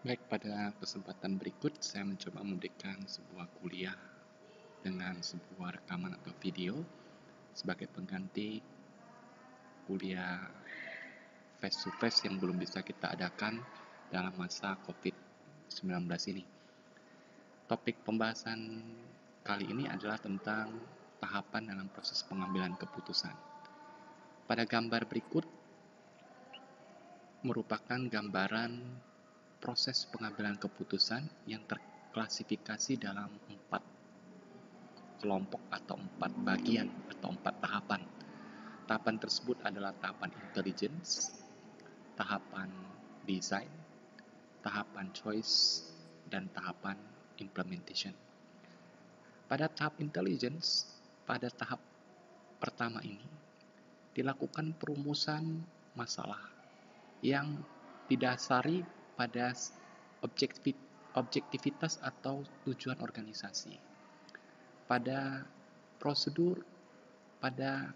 Baik, pada kesempatan berikut saya mencoba memberikan sebuah kuliah dengan sebuah rekaman atau video sebagai pengganti kuliah face-to-face yang belum bisa kita adakan dalam masa COVID-19 ini. Topik pembahasan kali ini adalah tentang tahapan dalam proses pengambilan keputusan. Pada gambar berikut merupakan gambaran proses pengambilan keputusan yang terklasifikasi dalam 4 kelompok atau 4 bagian atau 4 tahapan. Tahapan tersebut adalah tahapan intelligence, tahapan design, tahapan choice, dan tahapan implementation. Pada tahap intelligence, pada tahap pertama ini, dilakukan perumusan masalah yang didasari pada objektivitas atau tujuan organisasi. Pada prosedur, pada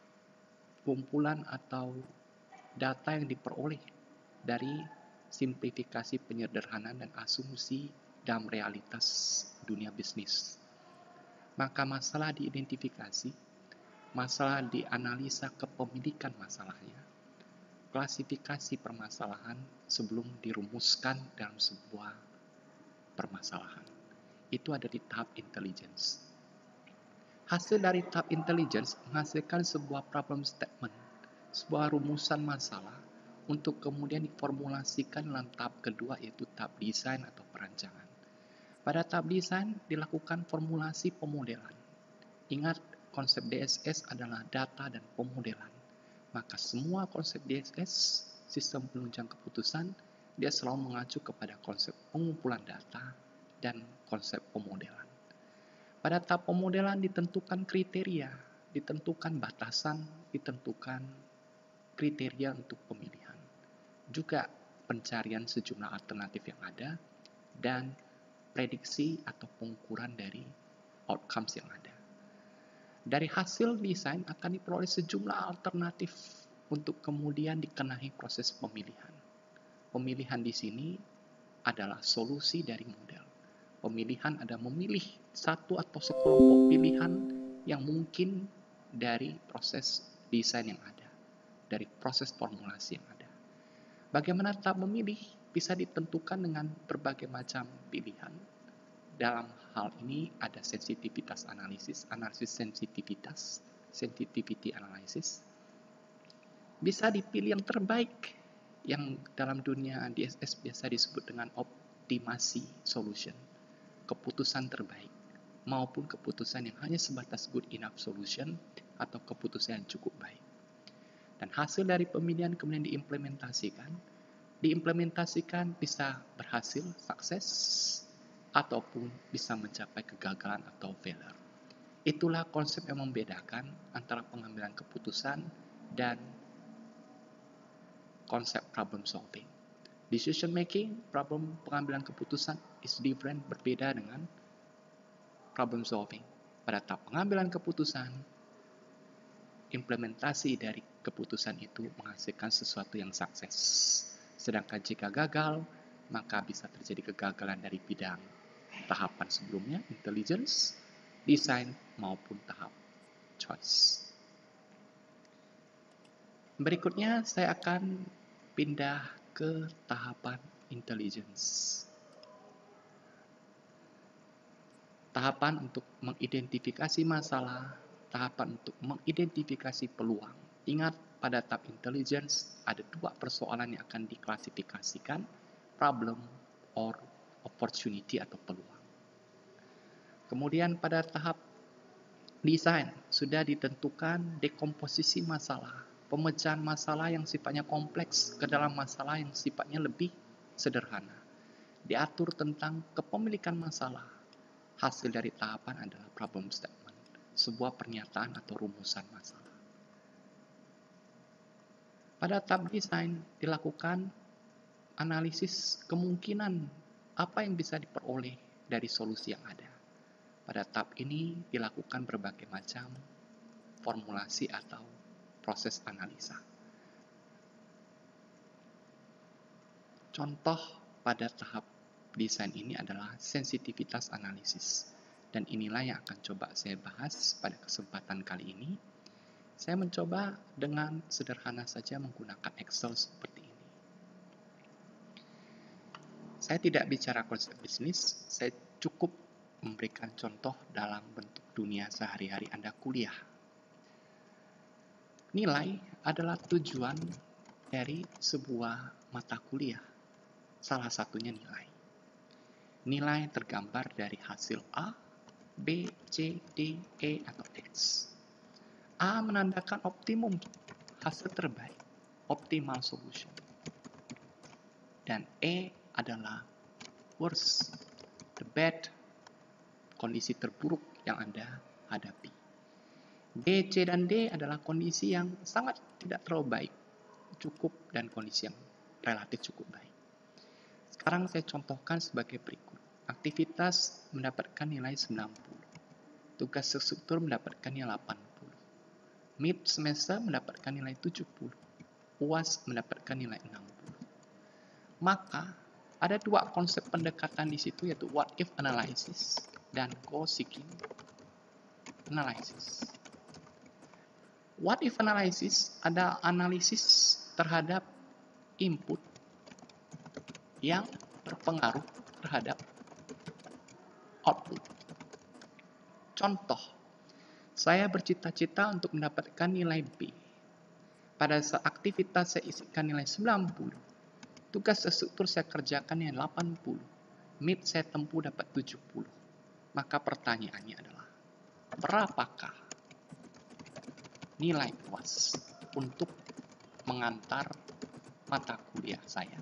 kumpulan atau data yang diperoleh dari simplifikasi penyederhanaan dan asumsi dalam realitas dunia bisnis. Maka masalah diidentifikasi, masalah dianalisa kepemilikan masalahnya, klasifikasi permasalahan sebelum dirumuskan dalam sebuah permasalahan. Itu ada di tahap intelligence. Hasil dari tahap intelligence menghasilkan sebuah problem statement, sebuah rumusan masalah untuk kemudian diformulasikan dalam tahap kedua, yaitu tahap desain atau perancangan. Pada tahap desain dilakukan formulasi pemodelan. Ingat, konsep DSS adalah data dan pemodelan. Maka semua konsep DSS, sistem penunjang keputusan, dia selalu mengacu kepada konsep pengumpulan data dan konsep pemodelan. Pada tahap pemodelan ditentukan kriteria, ditentukan batasan, ditentukan kriteria untuk pemilihan. Juga pencarian sejumlah alternatif yang ada dan prediksi atau pengukuran dari outcomes yang ada. Dari hasil desain akan diperoleh sejumlah alternatif untuk kemudian dikenai proses pemilihan. Pemilihan di sini adalah solusi dari model. Pemilihan ada memilih satu atau sekelompok pilihan yang mungkin dari proses desain yang ada, dari proses formulasi yang ada. Bagaimana tahap memilih bisa ditentukan dengan berbagai macam pilihan. Dalam hal ini ada sensitivitas analisis, analisis sensitivitas, sensitivity analysis. Bisa dipilih yang terbaik, yang dalam dunia DSS biasa disebut dengan optimasi solution, keputusan terbaik, maupun keputusan yang hanya sebatas good enough solution atau keputusan yang cukup baik. Dan hasil dari pemilihan kemudian diimplementasikan bisa berhasil, sukses, ataupun bisa mencapai kegagalan atau failure. Itulah konsep yang membedakan antara pengambilan keputusan dan konsep problem solving. Decision making, problem pengambilan keputusan is different, berbeda dengan problem solving. Pada tahap pengambilan keputusan, implementasi dari keputusan itu menghasilkan sesuatu yang sukses. Sedangkan jika gagal, maka bisa terjadi kegagalan dari bidang tahapan sebelumnya, intelligence, design, maupun tahap choice. Berikutnya saya akan pindah ke tahapan intelligence. Tahapan untuk mengidentifikasi masalah, tahapan untuk mengidentifikasi peluang. Ingat, pada tahap intelligence ada 2 persoalan yang akan diklasifikasikan, problem or opportunity atau peluang. Kemudian pada tahap desain sudah ditentukan dekomposisi masalah, pemecahan masalah yang sifatnya kompleks ke dalam masalah yang sifatnya lebih sederhana. Diatur tentang kepemilikan masalah. Hasil dari tahapan adalah problem statement, sebuah pernyataan atau rumusan masalah. Pada tahap desain dilakukan analisis kemungkinan apa yang bisa diperoleh dari solusi yang ada. Pada tahap ini dilakukan berbagai macam formulasi atau proses analisa. Contoh pada tahap desain ini adalah sensitivitas analisis. Dan inilah yang akan coba saya bahas pada kesempatan kali ini. Saya mencoba dengan sederhana saja menggunakan Excel seperti ini. Saya tidak bicara konsep bisnis, saya cukup memberikan contoh dalam bentuk dunia sehari-hari Anda kuliah. Nilai adalah tujuan dari sebuah mata kuliah. Salah satunya nilai. Nilai tergambar dari hasil A, B, C, D, E, atau X. A menandakan optimum, hasil terbaik, optimal solution. Dan E adalah worst, the bad, kondisi terburuk yang Anda hadapi. B, C, dan D adalah kondisi yang sangat tidak terlalu baik, cukup, dan kondisi yang relatif cukup baik. Sekarang saya contohkan sebagai berikut. Aktivitas mendapatkan nilai 90. Tugas terstruktur mendapatkan nilai 80. Mid semester mendapatkan nilai 70. UAS mendapatkan nilai 60. Maka ada dua konsep pendekatan di situ, yaitu what if analysis dan goal seeking analysis. What if analysis ada analisis terhadap input yang berpengaruh terhadap output. Contoh, saya bercita-cita untuk mendapatkan nilai B. Pada saat aktivitas saya isikan nilai 90. Tugas terstruktur saya kerjakan nilai 80. Mid saya tempuh dapat 70. Maka pertanyaannya adalah, berapakah nilai UAS untuk mengantar mata kuliah saya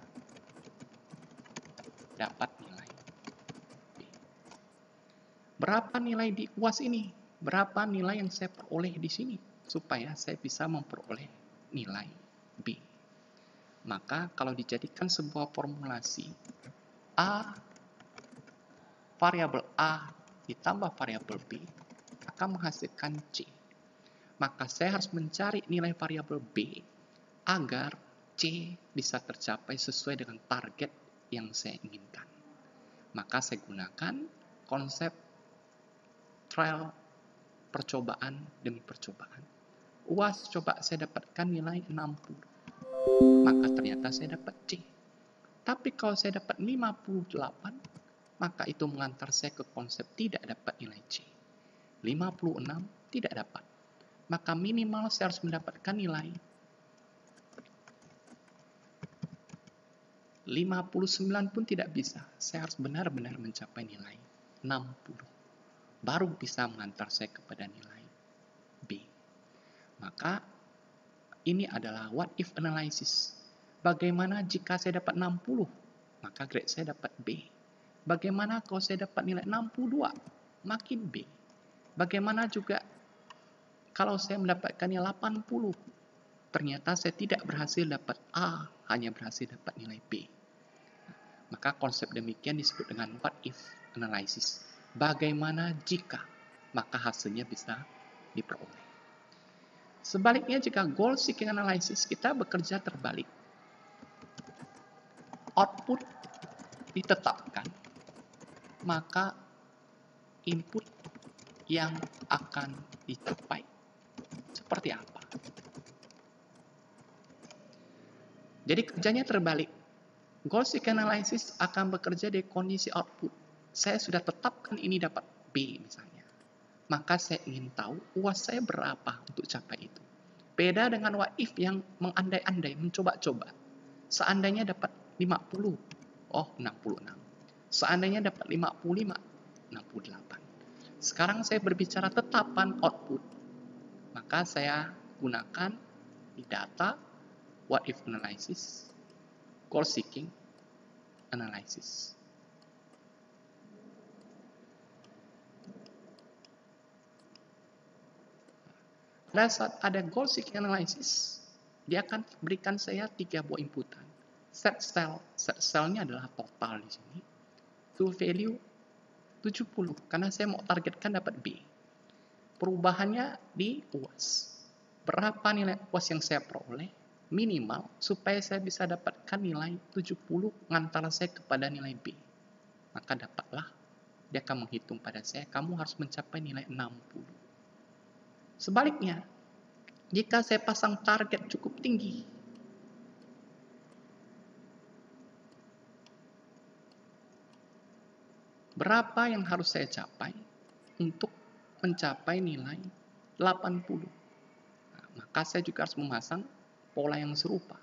dapat nilai B? Berapa nilai di UAS ini? Berapa nilai yang saya peroleh di sini supaya saya bisa memperoleh nilai B? Maka kalau dijadikan sebuah formulasi A, variabel A ditambah variabel B akan menghasilkan C. Maka saya harus mencari nilai variabel B agar C bisa tercapai sesuai dengan target yang saya inginkan. Maka saya gunakan konsep trial, percobaan demi percobaan. UAS coba saya dapatkan nilai 60. Maka ternyata saya dapat C. Tapi kalau saya dapat 58, maka itu mengantar saya ke konsep tidak dapat nilai C. 56 tidak dapat. Maka minimal saya harus mendapatkan nilai 59 pun tidak bisa. Saya harus benar-benar mencapai nilai 60. Baru bisa mengantar saya kepada nilai B. Maka ini adalah what if analysis. Bagaimana jika saya dapat 60? Maka grade saya dapat B. Bagaimana kalau saya dapat nilai 62? Makin B. Bagaimana juga kalau saya mendapatkan nilai 80? Ternyata saya tidak berhasil dapat A, hanya berhasil dapat nilai B. Maka konsep demikian disebut dengan what if analysis. Bagaimana jika? Maka hasilnya bisa diperoleh. Sebaliknya jika goal seeking analysis, kita bekerja terbalik. Output ditetapkan, maka input yang akan dicapai seperti apa? Jadi kerjanya terbalik. Goal seeking analysis akan bekerja di kondisi output. Saya sudah tetapkan ini dapat B misalnya. Maka saya ingin tahu UAS saya berapa untuk capai itu. Beda dengan what if yang mengandai-andai, mencoba-coba. Seandainya dapat 50, oh 66. Seandainya dapat 55, 68. Sekarang saya berbicara tetapan output. Maka saya gunakan di data what if analysis, goal seeking analysis. Pada saat ada goal seeking analysis, dia akan berikan saya 3 buah inputan. Set cell, set cell-nya adalah total di sini. To value 70, karena saya mau targetkan dapat B. Perubahannya di UAS. Berapa nilai UAS yang saya peroleh? minimal supaya saya bisa dapatkan nilai 70 antara saya kepada nilai B. Maka dapatlah, dia akan menghitung pada saya, kamu harus mencapai nilai 60. Sebaliknya, jika saya pasang target cukup tinggi, berapa yang harus saya capai untuk mencapai nilai 80? Nah, maka saya juga harus memasang pola yang serupa.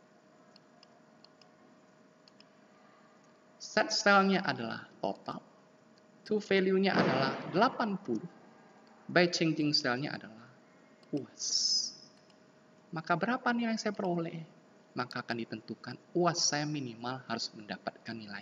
Set cell-nya adalah total, to value-nya adalah 80, by changing cell-nya adalah UAS. Maka berapa nilai yang saya peroleh? Maka akan ditentukan UAS saya minimal harus mendapatkan nilai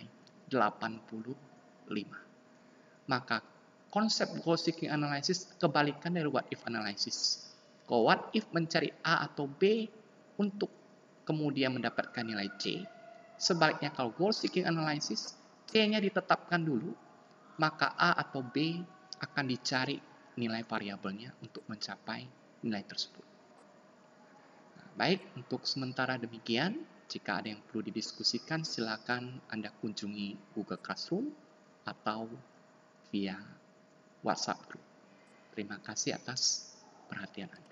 85. Maka konsep goal seeking analysis kebalikan dari what if analysis. Kalau what if mencari A atau B untuk kemudian mendapatkan nilai C. Sebaliknya kalau goal seeking analysis, C-nya ditetapkan dulu, maka A atau B akan dicari nilai variabelnya untuk mencapai nilai tersebut. Nah, baik, untuk sementara demikian. Jika ada yang perlu didiskusikan, silakan Anda kunjungi Google Classroom atau via WhatsApp group. Terima kasih atas perhatian Anda.